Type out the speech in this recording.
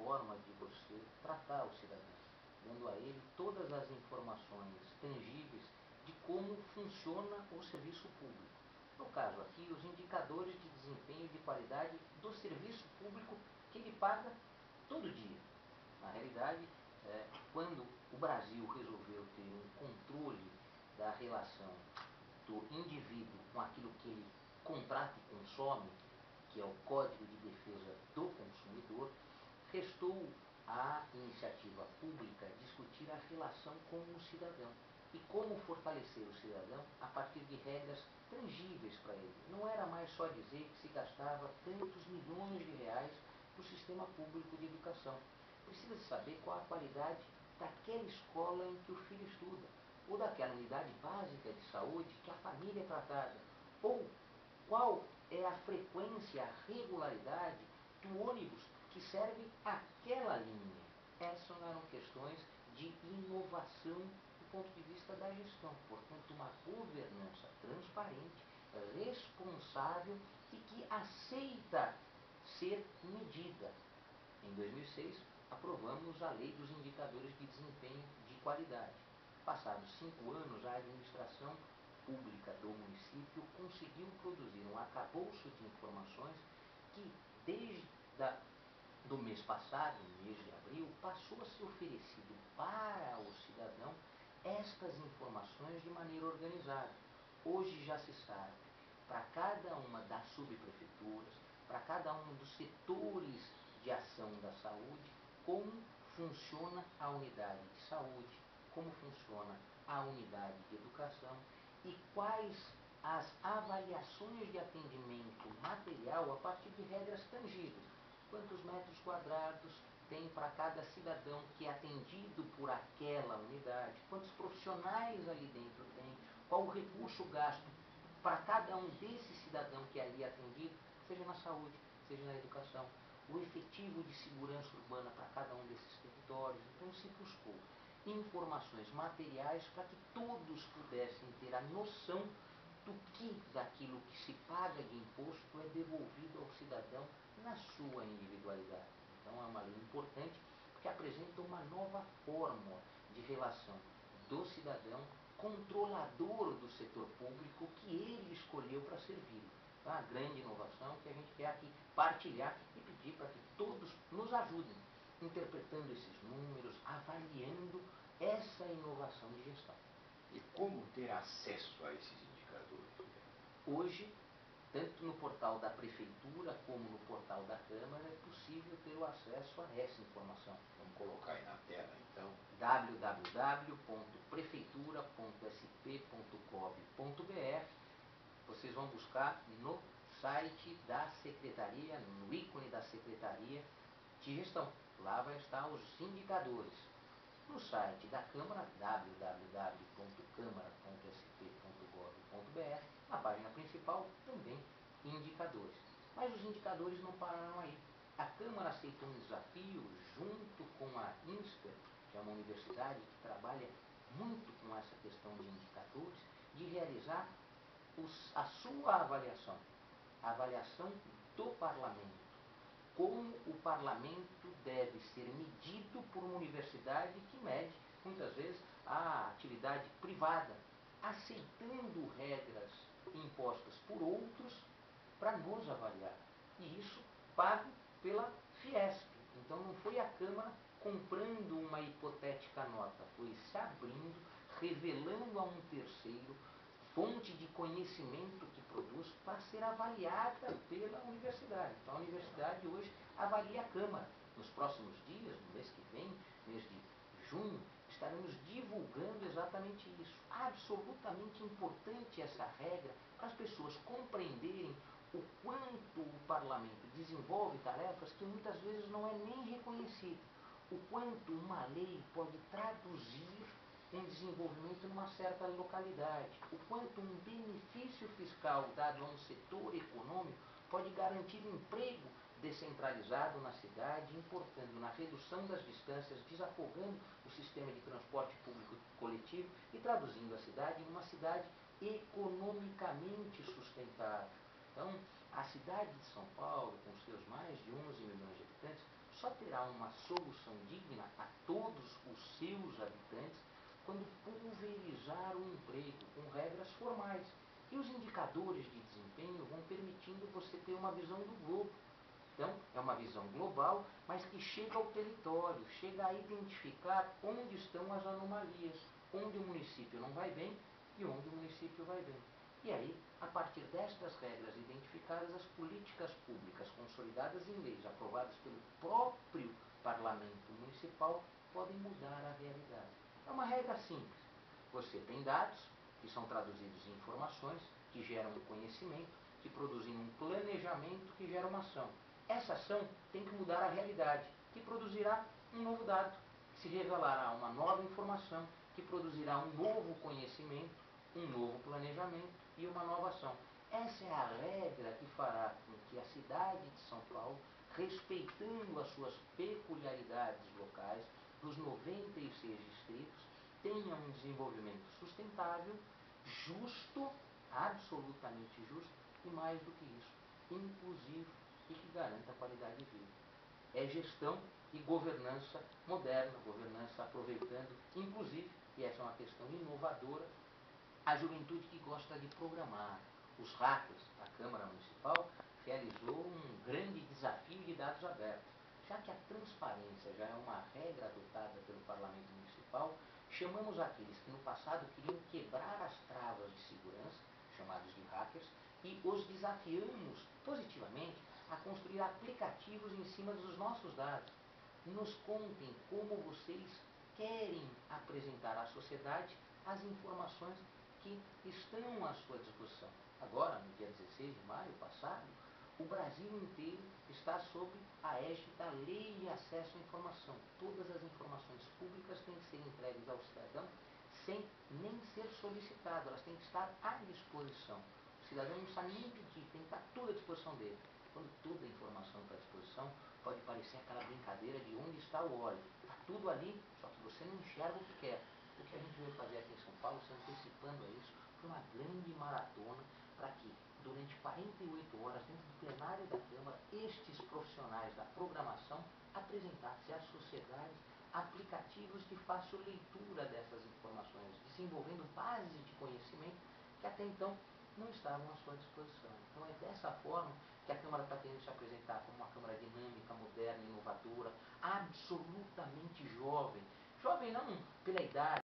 forma de você tratar o cidadão, dando a ele todas as informações tangíveis de como funciona o serviço público. No caso aqui, os indicadores de desempenho e de qualidade do serviço público que ele paga todo dia. Na realidade, quando o Brasil resolveu ter um controle da relação do indivíduo com aquilo que ele contrata e consome, que é o Código de Defesa do Consumidor, restou à iniciativa pública discutir a relação com o cidadão e como fortalecer o cidadão a partir de regras tangíveis para ele. Não era mais só dizer que se gastava tantos milhões de reais no sistema público de educação. Precisa saber qual a qualidade daquela escola em que o filho estuda, ou daquela unidade básica de saúde que a família é tratada, ou qual é a frequência, a regularidade do ônibus que serve aquela linha. Essas eram questões de inovação do ponto de vista da gestão, portanto uma governança transparente, responsável e que aceita ser medida. Em 2006, aprovamos a Lei dos Indicadores de Desempenho de Qualidade. Passados 5 anos, a administração pública do município conseguiu produzir um arcabouço de informações que, desde do mês passado, mês de abril, passou a ser oferecido para o cidadão estas informações de maneira organizada. Hoje já se sabe, para cada uma das subprefeituras, para cada um dos setores de ação da saúde, como funciona a unidade de saúde, como funciona a unidade de educação e quais as avaliações de atendimento material a partir de regras tangíveis. Quantos metros quadrados tem para cada cidadão que é atendido por aquela unidade, quantos profissionais ali dentro tem, qual o recurso gasto para cada um desses cidadãos que é ali atendido, seja na saúde, seja na educação, o efetivo de segurança urbana para cada um desses territórios. Então se buscou informações materiais para que todos pudessem ter a noção do que daquilo que se paga de imposto é devolvido ao cidadão na sua individualidade. Então é uma lei importante porque apresenta uma nova fórmula de relação do cidadão controlador do setor público que ele escolheu para servi-lo. É uma grande inovação que a gente quer aqui partilhar e pedir para que todos nos ajudem interpretando esses números, avaliando essa inovação de gestão. E como ter acesso a esses indicadores? Hoje, tanto no portal da Prefeitura como no portal da Câmara, é possível ter o acesso a essa informação. Vamos colocar aí na tela, então. www.prefeitura.sp.gov.br. Vocês vão buscar no site da Secretaria, no ícone da Secretaria de Gestão. Lá vai estar os indicadores. No site da Câmara, www.câmara.sp.gov.br, na página principal, também indicadores. Mas os indicadores não pararam aí. A Câmara aceitou um desafio junto com a INSPER, que é uma universidade que trabalha muito com essa questão de indicadores, de realizar a sua avaliação, a avaliação do parlamento. Como o parlamento deve ser medido por uma universidade que mede, muitas vezes, a atividade privada, aceitando regras impostas por outros para nos avaliar. E isso pago pela Fiesp. Então não foi a Câmara comprando uma hipotética nota, foi se abrindo, revelando a um terceiro fonte de conhecimento que produz para ser avaliada pela universidade. Então a universidade hoje avalia a Câmara. Nos próximos dias, no mês que vem, mês de junho, estaremos divulgando exatamente isso. Absolutamente importante essa regra para as pessoas compreenderem o quanto o parlamento desenvolve tarefas que muitas vezes não é nem reconhecido. O quanto uma lei pode traduzir um desenvolvimento numa certa localidade, o quanto um benefício fiscal dado a um setor econômico pode garantir emprego descentralizado na cidade, importando na redução das distâncias, desafogando o sistema de transporte público coletivo e traduzindo a cidade em uma cidade economicamente sustentável. Então, a cidade de São Paulo, com seus mais de 11 milhões de habitantes, só terá uma solução digna a todos os seus habitantes quando pulverizar o emprego com regras formais. E os indicadores de desempenho vão permitindo você ter uma visão do globo. Então, é uma visão global, mas que chega ao território, chega a identificar onde estão as anomalias, onde o município não vai bem e onde o município vai bem. E aí, a partir destas regras identificadas, as políticas públicas consolidadas em leis aprovadas pelo próprio parlamento municipal podem mudar a realidade. É uma regra simples. Você tem dados que são traduzidos em informações, que geram um conhecimento, que produzem um planejamento que gera uma ação. Essa ação tem que mudar a realidade, que produzirá um novo dado, que se revelará uma nova informação, que produzirá um novo conhecimento, um novo planejamento e uma nova ação. Essa é a regra que fará com que a cidade de São Paulo, respeitando as suas peculiaridades locais, dos 96 distritos, tenha um desenvolvimento sustentável, justo, absolutamente justo, e mais do que isso, inclusivo e que garanta a qualidade de vida. É gestão e governança moderna, governança aproveitando, inclusive, e essa é uma questão inovadora, a juventude que gosta de programar. Os hackers da Câmara Municipal realizou um grande desafio de dados abertos. Já que a transparência já é uma regra adotada pelo Parlamento Municipal, chamamos aqueles que no passado queriam quebrar as travas de segurança, chamados de hackers, e os desafiamos positivamente a construir aplicativos em cima dos nossos dados. Nos contem como vocês querem apresentar à sociedade as informações que estão à sua disposição. Agora, no dia 16 de maio passado, o Brasil inteiro está sob a égide da Lei de Acesso à Informação. Todas as informações públicas têm que ser entregues ao cidadão sem nem ser solicitado, elas têm que estar à disposição. O cidadão não precisa nem pedir, tem que estar tudo à disposição dele. Quando toda a informação está à disposição, pode parecer aquela brincadeira de onde está o óleo. Está tudo ali, só que você não enxerga o que quer. O que a gente veio fazer aqui em São Paulo, se antecipando a isso, foi uma grande maratona para que, durante 48 horas, dentro do plenário da Câmara, estes profissionais da programação apresentassem à sociedade aplicativos de fácil leitura dessas informações, desenvolvendo bases de conhecimento que até então não estavam à sua disposição. Então é dessa forma que a Câmara está querendo se apresentar como uma Câmara dinâmica, moderna, inovadora, absolutamente jovem. Jovem não pela idade,